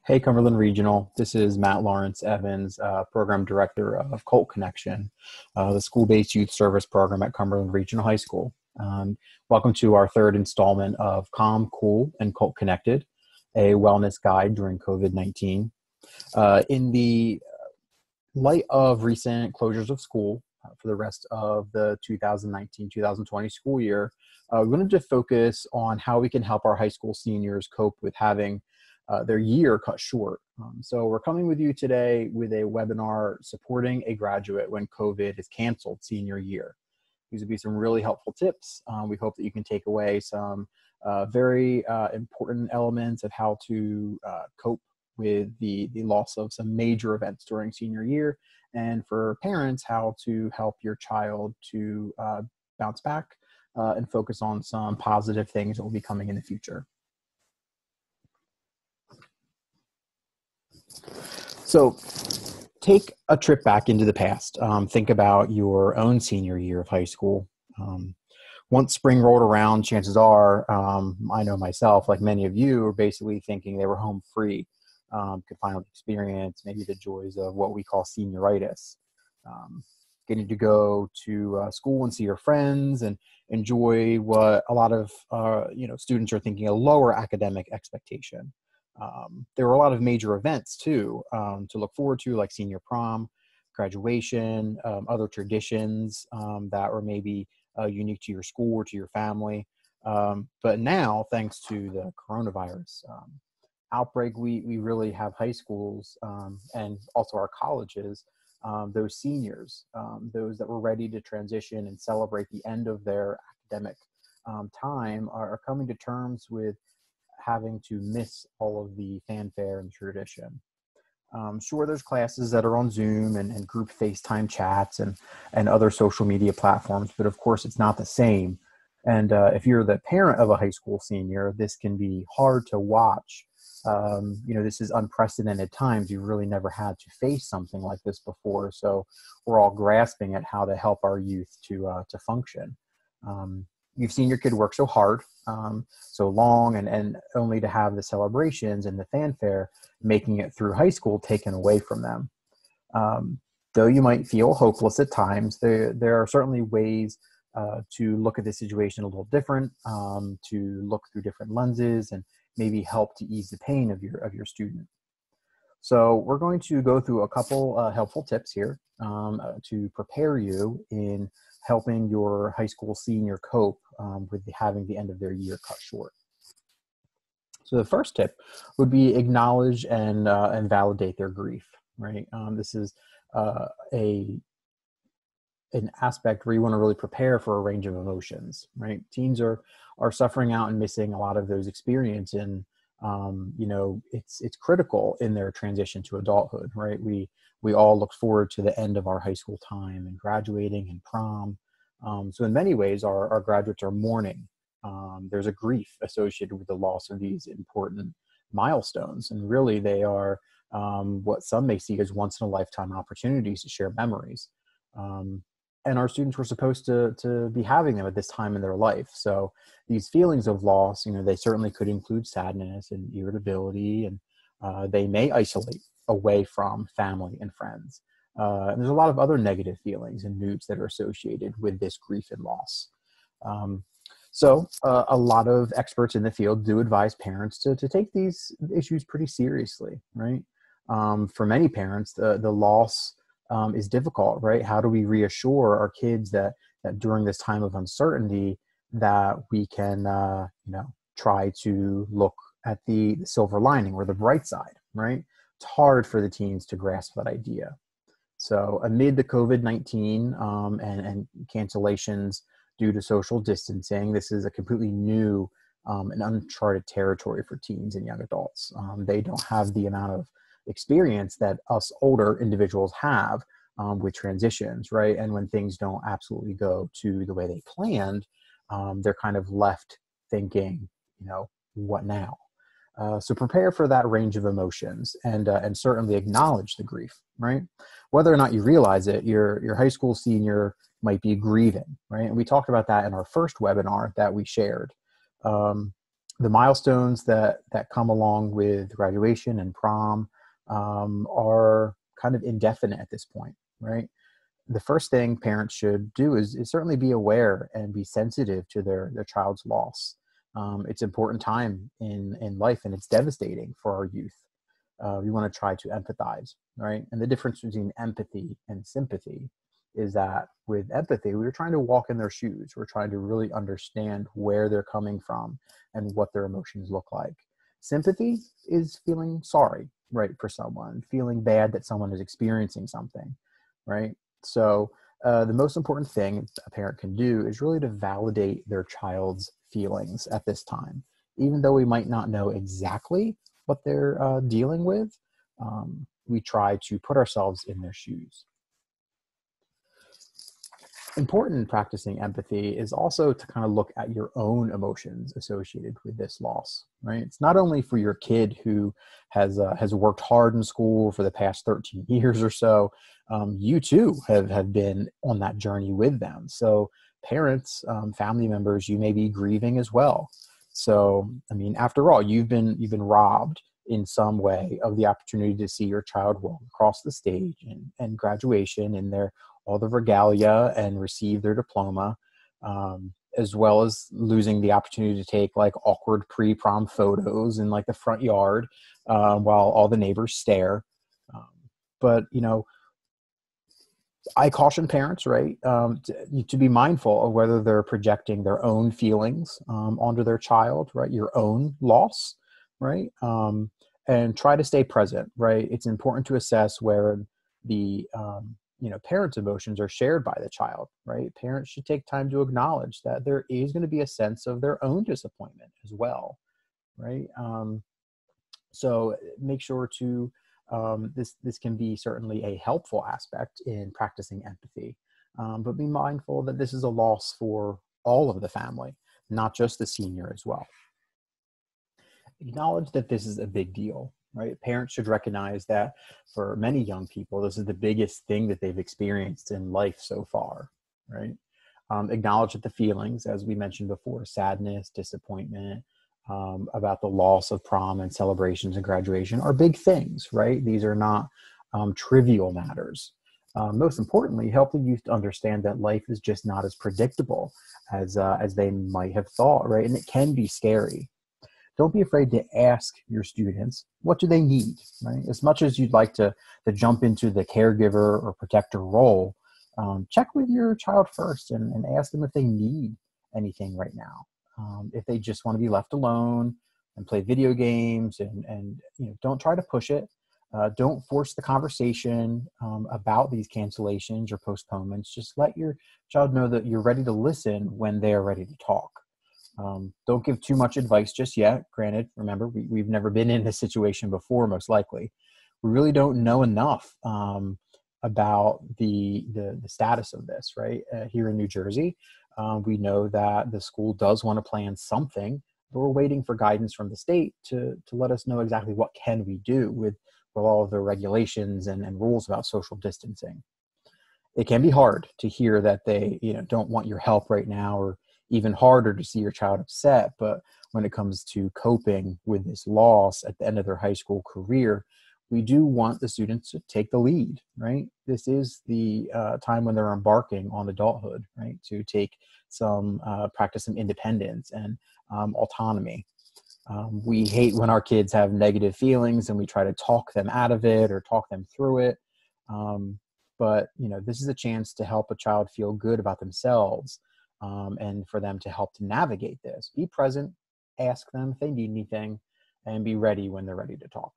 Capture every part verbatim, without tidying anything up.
Hey, Cumberland Regional. This is Matt Lawrence Evans, uh, Program Director of Colt Connection, uh, the school-based youth service program at Cumberland Regional High School. Um, welcome to our third installment of Calm, Cool, and Colt Connected, a wellness guide during COVID nineteen. Uh, in the light of recent closures of school uh, for the rest of the two thousand nineteen two thousand twenty school year, uh, we wanted to focus on how we can help our high school seniors cope with having uh, their year cut short. Um, so we're coming with you today with a webinar supporting a graduate when COVID has canceled senior year. These would be some really helpful tips. Um, we hope that you can take away some uh, very uh, important elements of how to uh, cope with the, the loss of some major events during senior year, and for parents, how to help your child to uh, bounce back uh, and focus on some positive things that will be coming in the future. So take a trip back into the past. Um, think about your own senior year of high school. Um, once spring rolled around, chances are, um, I know myself, like many of you, are basically thinking they were home free. Um, could finally experience maybe the joys of what we call senioritis. Um, getting to go to uh, school and see your friends and enjoy what a lot of uh, you know students are thinking a lower academic expectation. Um, there were a lot of major events too um, to look forward to, like senior prom, graduation, um, other traditions um, that were maybe uh, unique to your school or to your family. Um, but now, thanks to the coronavirus um, outbreak, we we really have high schools um, and also our colleges, um, those seniors, um, those that were ready to transition and celebrate the end of their academic um, time, are, are coming to terms with having to miss all of the fanfare and tradition. Um, sure, there's classes that are on Zoom and, and group FaceTime chats and, and other social media platforms, but of course it's not the same. And uh, if you're the parent of a high school senior, this can be hard to watch. Um, you know, this is unprecedented times. You've really never had to face something like this before. So we're all grasping at how to help our youth to, uh, to function. Um, you've seen your kid work so hard, um, so long, and, and only to have the celebrations and the fanfare making it through high school taken away from them. Um, though you might feel hopeless at times, there, there are certainly ways uh, to look at the situation a little different, um, to look through different lenses and maybe help to ease the pain of your, of your student. So we're going to go through a couple uh, helpful tips here um, uh, to prepare you in helping your high school senior cope um, with the, having the end of their year cut short. So the first tip would be acknowledge and, uh, and validate their grief, right? Um, this is uh, a, an aspect where you want to really prepare for a range of emotions, right? Teens are, are suffering out and missing a lot of those experiences, and um, you know, it's, it's critical in their transition to adulthood, right? We, we all look forward to the end of our high school time and graduating and prom. Um, so in many ways, our, our graduates are mourning. Um, there's a grief associated with the loss of these important milestones. And really they are um, what some may see as once in a lifetime opportunities to share memories. Um, and our students were supposed to, to be having them at this time in their life. So these feelings of loss, you know, they certainly could include sadness and irritability, and uh, they may isolate away from family and friends. Uh, and there's a lot of other negative feelings and moods that are associated with this grief and loss. Um, so uh, a lot of experts in the field do advise parents to, to take these issues pretty seriously, right? Um, for many parents, the, the loss um, is difficult, right? How do we reassure our kids that, that during this time of uncertainty that we can, uh, you know, try to look at the silver lining or the bright side, right? It's hard for the teens to grasp that idea. So amid the COVID nineteen um, and, and cancellations due to social distancing, this is a completely new um, and uncharted territory for teens and young adults. Um, they don't have the amount of experience that us older individuals have um, with transitions, right? And when things don't absolutely go to the way they planned, um, they're kind of left thinking, you know, what now? Uh, so prepare for that range of emotions, and uh, and certainly acknowledge the grief, right? Whether or not you realize it, your your high school senior might be grieving, right? And we talked about that in our first webinar that we shared. Um, The milestones that that come along with graduation and prom um, are kind of indefinite at this point, right? The first thing parents should do is, is certainly be aware and be sensitive to their their child's loss. Um, it's important time in in life, and it's devastating for our youth. Uh, we want to try to empathize, right? And the difference between empathy and sympathy is that with empathy, we're trying to walk in their shoes. We're trying to really understand where they're coming from and what their emotions look like. Sympathy is feeling sorry, right, for someone, feeling bad that someone is experiencing something, right? So uh, the most important thing a parent can do is really to validate their child's feelings at this time. Even though we might not know exactly what they're uh, dealing with, um, we try to put ourselves in their shoes. Important in practicing empathy is also to kind of look at your own emotions associated with this loss, right? It's not only for your kid who has uh, has worked hard in school for the past thirteen years or so. Um, you too have, have been on that journey with them. So parents, um, family members, you may be grieving as well. So, I mean, after all, you've been you've been robbed in some way of the opportunity to see your child walk across the stage and, and graduation and their all the regalia and receive their diploma, um, as well as losing the opportunity to take like awkward pre-prom photos in like the front yard uh, while all the neighbors stare. Um, but, you know, I caution parents, right, um, to, to be mindful of whether they're projecting their own feelings um, onto their child, right, your own loss, right, um, and try to stay present, right. It's important to assess where the um, you know parents' emotions are shared by the child, right. Parents should take time to acknowledge that there is going to be a sense of their own disappointment as well, right. Um, so make sure to um, this this can be certainly a helpful aspect in practicing empathy, um, but be mindful that this is a loss for all of the family, not just the senior as well. Acknowledge that this is a big deal, right? Parents should recognize that for many young people, this is the biggest thing that they've experienced in life so far, right? Um, acknowledge that the feelings, as we mentioned before, sadness, disappointment, um, about the loss of prom and celebrations and graduation are big things, right? These are not um, trivial matters. Um, most importantly, help the youth to understand that life is just not as predictable as uh, as they might have thought, right? And it can be scary. Don't be afraid to ask your students, what do they need, right? As much as you'd like to, to jump into the caregiver or protector role, um, check with your child first and, and ask them if they need anything right now. Um, if they just want to be left alone and play video games, and, and you know, don't try to push it. Uh, don't force the conversation um, about these cancellations or postponements. Just let your child know that you're ready to listen when they're ready to talk. Um, don't give too much advice just yet. Granted, remember, we, we've never been in this situation before, most likely. We really don't know enough um, about the, the the status of this, right? Uh, here in New Jersey, um, we know that the school does want to plan something, but we're waiting for guidance from the state to, to let us know exactly what can we do with, with all of the regulations and, and rules about social distancing. It can be hard to hear that they, you know, don't want your help right now, or even harder to see your child upset. But when it comes to coping with this loss at the end of their high school career, we do want the students to take the lead, right? This is the uh, time when they're embarking on adulthood, right? To take some, uh, practice some independence and um, autonomy. Um, we hate when our kids have negative feelings and we try to talk them out of it or talk them through it. Um, but, you know, this is a chance to help a child feel good about themselves, um, and for them to help to navigate this. Be present, ask them if they need anything, and be ready when they're ready to talk.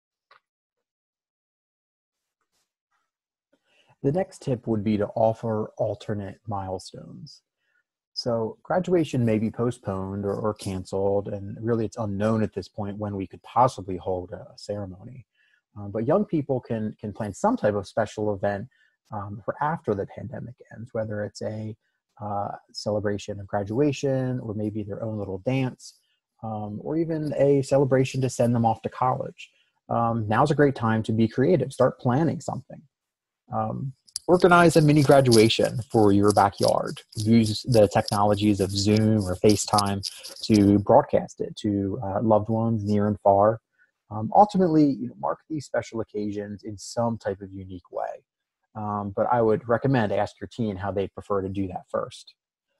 The next tip would be to offer alternate milestones. So graduation may be postponed or, or canceled, and really it's unknown at this point when we could possibly hold a, a ceremony. Um, but young people can can plan some type of special event um, for after the pandemic ends, whether it's a uh, celebration of graduation, or maybe their own little dance, um, or even a celebration to send them off to college. Um, now's a great time to be creative. Start planning something. Um, Organize a mini graduation for your backyard. Use the technologies of Zoom or FaceTime to broadcast it to uh, loved ones near and far. Um, ultimately, you know, mark these special occasions in some type of unique way. Um, but I would recommend ask your teen how they prefer to do that first.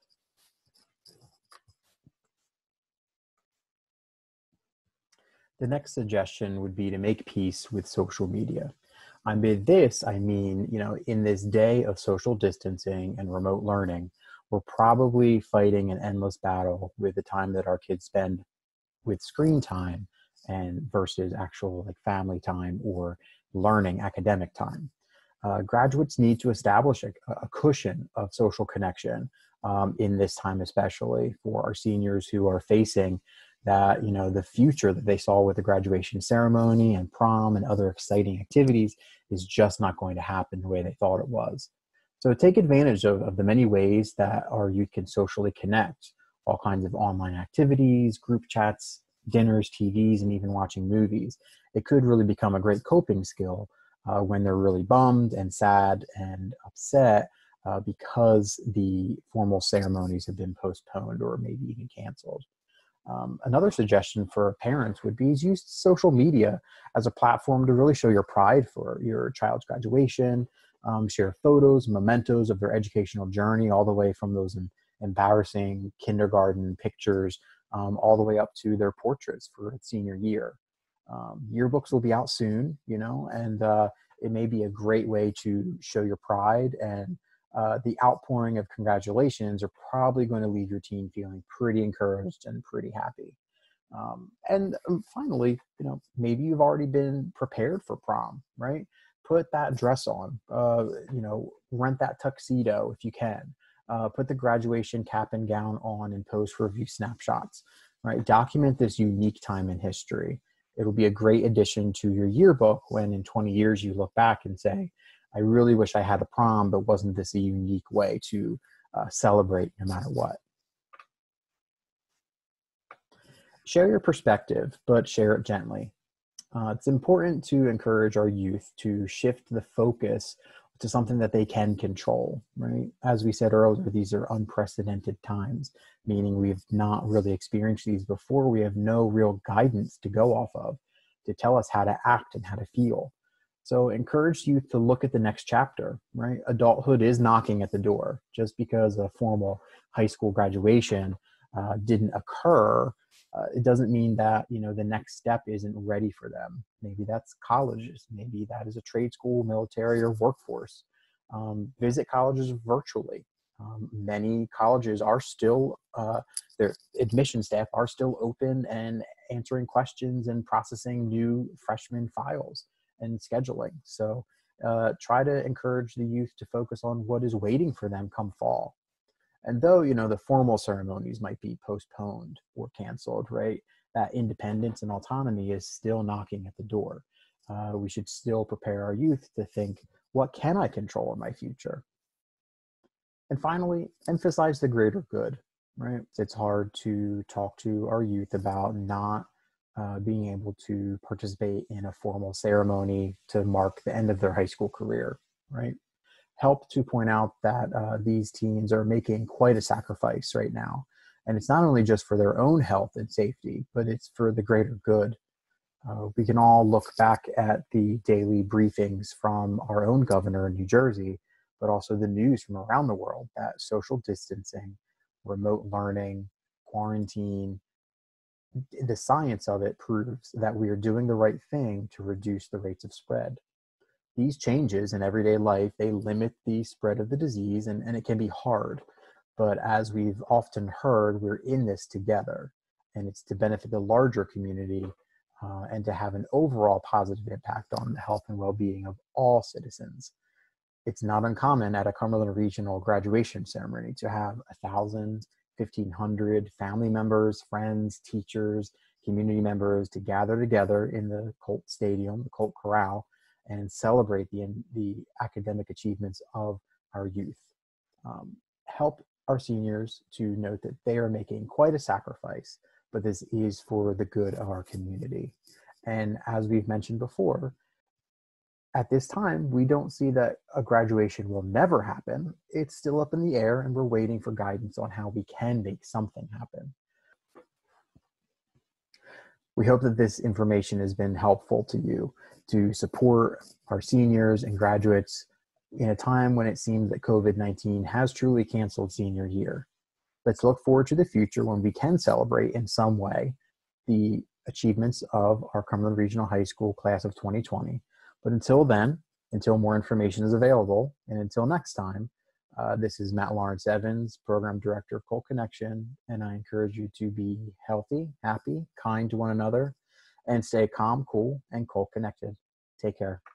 The next suggestion would be to make peace with social media. I mean, this, I mean, you know, in this day of social distancing and remote learning, we're probably fighting an endless battle with the time that our kids spend with screen time and versus actual like family time or learning academic time. Uh, graduates need to establish a, a cushion of social connection um, in this time, especially for our seniors who are facing that, you know, the future that they saw with the graduation ceremony and prom and other exciting activities is just not going to happen the way they thought it was. So take advantage of, of the many ways that our youth can socially connect, all kinds of online activities, group chats, dinners, T Vs, and even watching movies. It could really become a great coping skill uh, when they're really bummed and sad and upset uh, because the formal ceremonies have been postponed or maybe even canceled. Um, another suggestion for parents would be is use social media as a platform to really show your pride for your child's graduation, um, share photos, mementos of their educational journey, all the way from those em- embarrassing kindergarten pictures, um, all the way up to their portraits for its senior year. Um, yearbooks will be out soon, you know, and uh, it may be a great way to show your pride, and uh, the outpouring of congratulations are probably going to leave your teen feeling pretty encouraged and pretty happy. Um, and um, finally, you know, maybe you've already been prepared for prom, right? Put that dress on, uh, you know, rent that tuxedo if you can. Uh, put the graduation cap and gown on and pose for a few snapshots, right? Document this unique time in history. It'll be a great addition to your yearbook when in twenty years you look back and say, I really wish I had a prom, but wasn't this a unique way to uh, celebrate no matter what? Share your perspective, but share it gently. Uh, it's important to encourage our youth to shift the focus to something that they can control, right? As we said earlier, these are unprecedented times, meaning we've not really experienced these before. We have no real guidance to go off of to tell us how to act and how to feel. So encourage youth to look at the next chapter, right? Adulthood is knocking at the door. Just because a formal high school graduation uh, didn't occur, uh, it doesn't mean that, you know, the next step isn't ready for them. Maybe that's colleges. Maybe that is a trade school, military, or workforce. Um, visit colleges virtually. Um, many colleges are still, uh, their admission staff are still open and answering questions and processing new freshman files and scheduling. So uh, try to encourage the youth to focus on what is waiting for them come fall. And though, you know, the formal ceremonies might be postponed or canceled, right? That independence and autonomy is still knocking at the door. Uh, we should still prepare our youth to think, what can I control in my future? And finally, emphasize the greater good, right? It's hard to talk to our youth about not uh, being able to participate in a formal ceremony to mark the end of their high school career, right? Help to point out that uh, these teens are making quite a sacrifice right now. And it's not only just for their own health and safety, but it's for the greater good. Uh, we can all look back at the daily briefings from our own governor in New Jersey, but also the news from around the world that social distancing, remote learning, quarantine, the science of it proves that we are doing the right thing to reduce the rates of spread. These changes in everyday life, they limit the spread of the disease, and, and it can be hard. But as we've often heard, we're in this together, and it's to benefit the larger community uh, and to have an overall positive impact on the health and well-being of all citizens. It's not uncommon at a Cumberland Regional graduation ceremony to have a thousand, fifteen hundred family members, friends, teachers, community members to gather together in the Colt Stadium, the Colt Corral, and celebrate the, the academic achievements of our youth. Um, help our seniors to note that they are making quite a sacrifice, but this is for the good of our community. And as we've mentioned before, at this time, we don't see that a graduation will never happen. It's still up in the air, and we're waiting for guidance on how we can make something happen. We hope that this information has been helpful to you to support our seniors and graduates in a time when it seems that COVID nineteen has truly canceled senior year. Let's look forward to the future when we can celebrate in some way the achievements of our Cumberland Regional High School class of twenty twenty. But until then, until more information is available, and until next time, uh, this is Matt Lawrence Evans, Program Director of Colt Connection, and I encourage you to be healthy, happy, kind to one another, and stay calm, cool, and Colt connected. Take care.